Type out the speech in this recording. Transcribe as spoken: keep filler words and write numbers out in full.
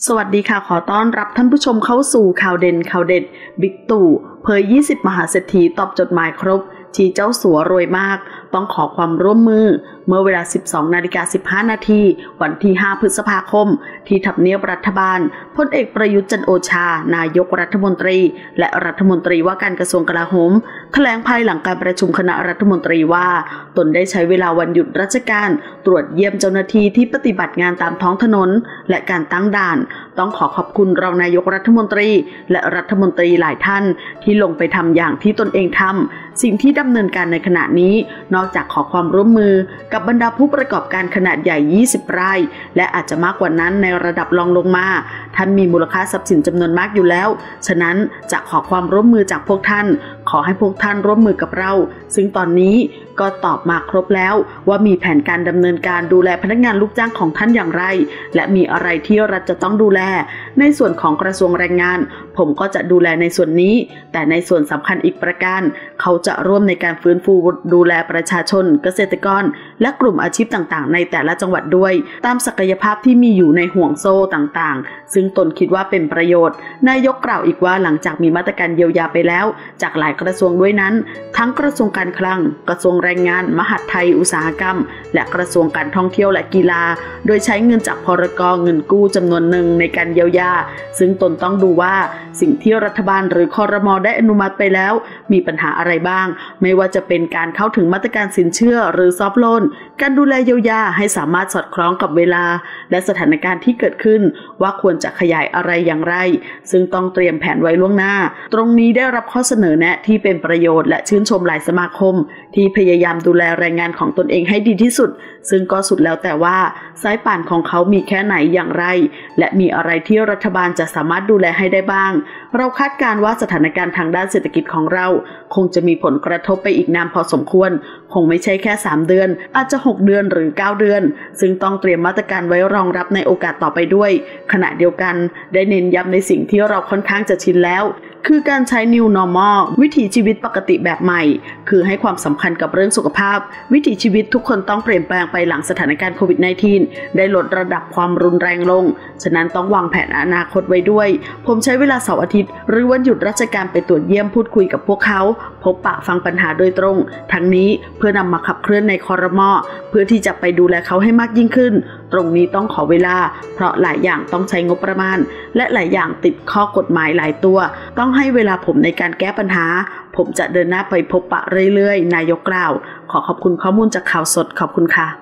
สวัสดีค่ะขอต้อนรับท่านผู้ชมเข้าสู่ข่าวเด่นข่าวเด็ดบิ๊กตู่เผยยี่สิบมหาเศรษฐีตอบจดหมายครบชี้เจ้าสัวรวยมากต้องขอความร่วมมือเมื่อเวลา สิบสองนาฬิกาสิบห้านาทีวันที่ห้าพฤษภาคมที่ทำเนียบรัฐบาลพลเอกประยุทธ์จันทร์โอชานายกรัฐมนตรีและรัฐมนตรีว่าการกระทรวงกลาโหมแถลงภายหลังการประชุมคณะรัฐมนตรีว่าตนได้ใช้เวลาวันหยุดราชการตรวจเยี่ยมเจ้าหน้าที่ที่ปฏิบัติงานตามท้องถนนและการตั้งด่านต้องขอขอบคุณรองนายกรัฐมนตรีและรัฐมนตรีหลายท่านที่ลงไปทำอย่างที่ตนเองทำสิ่งที่ดำเนินการในขณะนี้นอกจากขอความร่วมมือกับบรรดาผู้ประกอบการขนาดใหญ่ยี่สิบรายและอาจจะมากกว่านั้นในระดับรองลงมาท่านมีมูลค่าทรัพย์สินจำนวนมากอยู่แล้วฉะนั้นจะขอความร่วมมือจากพวกท่านขอให้พวกท่านร่วมมือกับเราซึ่งตอนนี้ก็ตอบมาครบแล้วว่ามีแผนการดำเนินการดูแลพนักงานลูกจ้างของท่านอย่างไรและมีอะไรที่รัฐจะต้องดูแลในส่วนของกระทรวงแรงงานผมก็จะดูแลในส่วนนี้แต่ในส่วนสำคัญอีกประการเขาจะร่วมในการฟื้นฟูดูแลประชาชนเกษตรกรและกลุ่มอาชีพต่างๆในแต่ละจังหวัดด้วยตามศักยภาพที่มีอยู่ในห่วงโซ่ต่างๆซึ่งตนคิดว่าเป็นประโยชน์นายกกล่าวอีกว่าหลังจากมีมาตรการเยียวยาไปแล้วจากหลายกระทรวงด้วยนั้นทั้งกระทรวงการคลังกระทรวงแรงงานมหาดไทยอุตสาหกรรมและกระทรวงการท่องเที่ยวและกีฬาโดยใช้เงินจากพรก.เงินกู้จำนวนหนึ่งในการเยียวยาซึ่งตนต้องดูว่าสิ่งที่รัฐบาลหรือครม.ได้อนุมัติไปแล้วมีปัญหาอะไรบ้างไม่ว่าจะเป็นการเข้าถึงมาตรการสินเชื่อหรือซอฟท์โลนการดูแลเยียวยาให้สามารถสอดคล้องกับเวลาและสถานการณ์ที่เกิดขึ้นว่าควรจะขยายอะไรอย่างไรซึ่งต้องเตรียมแผนไว้ล่วงหน้าตรงนี้ได้รับข้อเสนอแนะที่เป็นประโยชน์และชื่นชมหลายสมาคมที่พยายามดูแลแรงงานของตนเองให้ดีที่สุดซึ่งก็สุดแล้วแต่ว่าสายป่านของเขามีแค่ไหนอย่างไรและมีอะไรที่รัฐบาลจะสามารถดูแลให้ได้บ้างเราคาดการณ์ว่าสถานการณ์ทางด้านเศรษฐกิจของเราคงจะมีผลกระทบไปอีกนานพอสมควรคงไม่ใช่แค่สามเดือนอาจจะหกเดือนหรือเก้าเดือนซึ่งต้องเตรียมมาตรการไว้รองรับในโอกาสต่อไปด้วยขณะเดียวกันได้เน้นย้ำในสิ่งที่เราค่อนข้างจะชินแล้วคือการใช้ New Normal วิถีชีวิตปกติแบบใหม่คือให้ความสำคัญกับเรื่องสุขภาพวิถีชีวิตทุกคนต้องเปลี่ยนแปลงไปหลังสถานการณ์โควิด สิบเก้า ได้ลดระดับความรุนแรงลงฉะนั้นต้องวางแผนอนาคตไว้ด้วยผมใช้เวลาเสาร์อาทิตย์หรือวันหยุดราชการไปตรวจเยี่ยมพูดคุยกับพวกเขาพบปะฟังปัญหาโดยตรงทั้งนี้เพื่อนำมาขับเคลื่อนในครม.เพื่อที่จะไปดูแลเขาให้มากยิ่งขึ้นตรงนี้ต้องขอเวลาเพราะหลายอย่างต้องใช้งบประมาณและหลายอย่างติดข้อกฎหมายหลายตัวต้องให้เวลาผมในการแก้ปัญหาผมจะเดินหน้าไปพบปะเรื่อยๆนายกกล่าวขอขอบคุณข้อมูลจากข่าวสดขอบคุณค่ะ